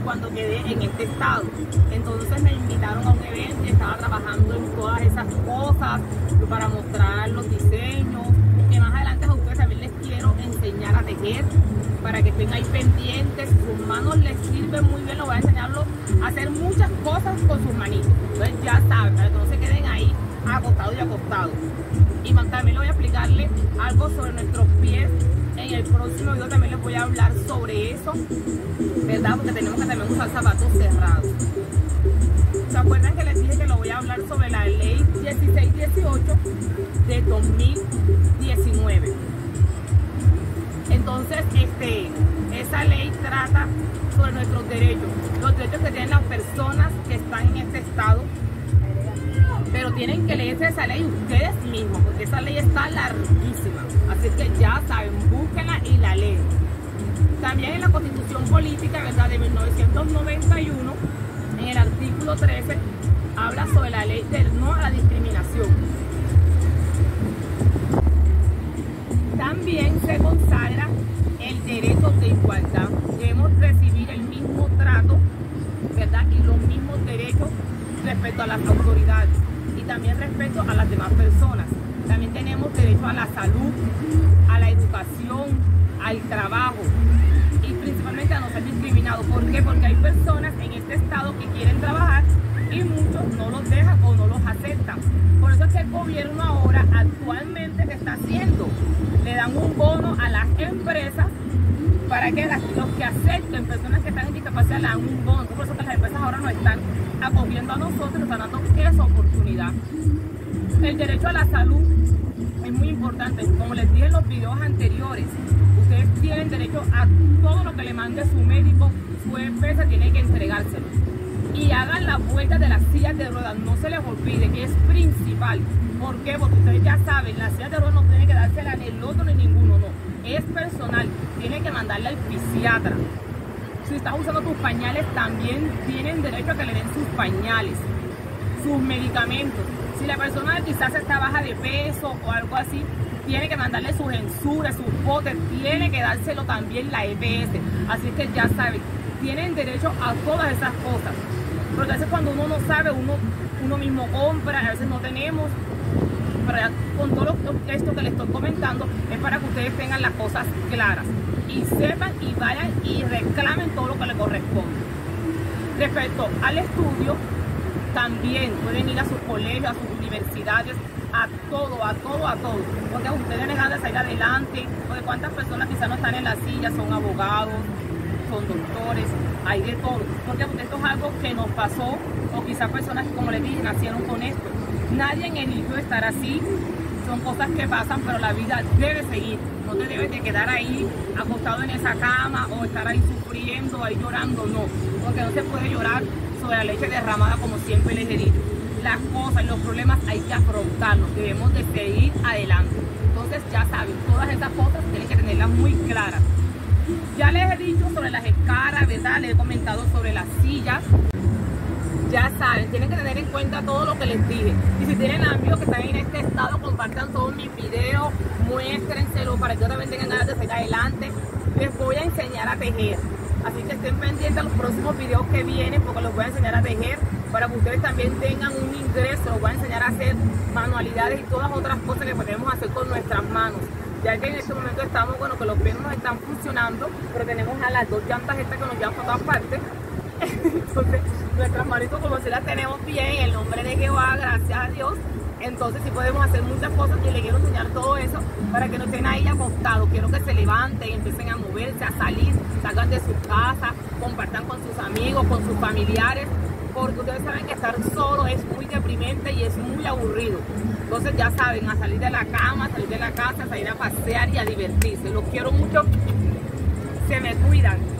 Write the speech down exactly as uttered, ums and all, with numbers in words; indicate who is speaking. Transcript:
Speaker 1: cuando quedé en este estado. Entonces me invitaron a un evento y estaba trabajando en todas esas cosas para mostrar los diseños, que más adelante a ustedes también les quiero enseñar a tejer, para que estén ahí pendientes. Sus manos les sirven muy bien, lo voy a enseñarlos a hacer muchas cosas con sus manitos. Entonces ya saben, para que no se queden ahí acostados y acostados. Y también les voy a explicarles algo sobre nuestros pies. En el próximo video también les voy a hablar sobre eso, ¿verdad? Porque tenemos que también usar zapatos cerrados. ¿Se acuerdan que les dije que lo voy a hablar sobre la ley dieciséis dieciocho de dos mil diecinueve? Entonces, este, esa ley trata sobre nuestros derechos, los derechos que tienen las personas que están en este estado, pero tienen que leerse esa ley ustedes mismos, porque esa ley está larguísima. Así que ya saben, búsquenla y la leen. También en la Constitución Política, ¿verdad?, de mil novecientos noventa y uno, en el artículo trece, habla sobre la ley del no a la discriminación. También se consagra el derecho de igualdad. Debemos recibir el mismo trato, ¿verdad?, y los mismos derechos respecto a las autoridades y también respecto a las demás personas. También tenemos derecho a la salud, a la educación, al trabajo y principalmente a no ser discriminados. ¿Por qué? Porque hay personas en este estado que quieren trabajar y muchos no los dejan o no los aceptan. Por eso es que el gobierno ahora actualmente ¿qué está haciendo? Le dan un bono a las empresas para que las, los que acepten personas que están en discapacidad le dan un bono. Por eso que las empresas ahora nos están acogiendo a nosotros, nos están dando esa oportunidad. El derecho a la salud es muy importante. Como les dije en los videos anteriores, ustedes tienen derecho a todo lo que le mande su médico, su empresa tiene que entregárselo. Y hagan la vuelta de las sillas de ruedas, no se les olvide que es principal. ¿Por qué? Porque ustedes ya saben, las sillas de ruedas no tienen que dársela ni el otro ni ninguno, no. Es personal, tienen que mandarle al fisiatra. Si estás usando tus pañales, también tienen derecho a que le den sus pañales, sus medicamentos. Si la persona quizás está baja de peso o algo así, tiene que mandarle sus ensures, sus botes, tiene que dárselo también la E P S. Así que ya saben, tienen derecho a todas esas cosas. Porque a veces cuando uno no sabe, uno, uno mismo compra, a veces no tenemos. Pero ya, con todo esto que les estoy comentando, es para que ustedes tengan las cosas claras y sepan y vayan y reclamen todo lo que les corresponde. Respecto al estudio, también pueden ir a sus colegios, a sus universidades, a todo, a todo, a todo. Porque ustedes les van a salir adelante, porque cuántas personas quizás no están en la silla, son abogados, son doctores, hay de todo. Porque esto es algo que nos pasó, o quizás personas que, como les dije, nacieron con esto. Nadie eligió estar así, son cosas que pasan, pero la vida debe seguir. No te debes de quedar ahí acostado en esa cama o estar ahí sufriendo, ahí llorando, no. Porque no se puede llorar sobre la leche derramada, como siempre les he dicho. Las cosas, los problemas hay que afrontarlos, debemos de seguir adelante. Entonces ya saben, todas esas cosas tienen que tenerlas muy claras. Ya les he dicho sobre las escalas, ¿verdad? Les he comentado sobre las sillas. Ya saben, tienen que tener en cuenta todo lo que les dije. Y si tienen amigos que están en este estado, compartan todos mis videos, muéstrenselo para que también tengan ganas de seguir adelante. Les voy a enseñar a tejer. Así que estén pendientes a los próximos videos que vienen, porque los voy a enseñar a tejer para que ustedes también tengan un ingreso. Los voy a enseñar a hacer manualidades y todas otras cosas que podemos hacer con nuestras manos. Ya que en este momento estamos, bueno, que los pies nos están funcionando, pero tenemos a las dos llantas estas que nos llevan por todas partes. Entonces, nuestras manitos como si las tenemos bien, en el nombre de Jehová, gracias a Dios. Entonces sí podemos hacer muchas cosas y les quiero enseñar todo eso para que no estén ahí acostados. Quiero que se levanten, empiecen a moverse, a salir, salgan de su casa, compartan con sus amigos, con sus familiares, porque ustedes saben que estar solo es muy deprimente y es muy aburrido. Entonces ya saben, a salir de la cama, a salir de la casa, a salir a pasear y a divertirse. Los quiero mucho, se me cuidan.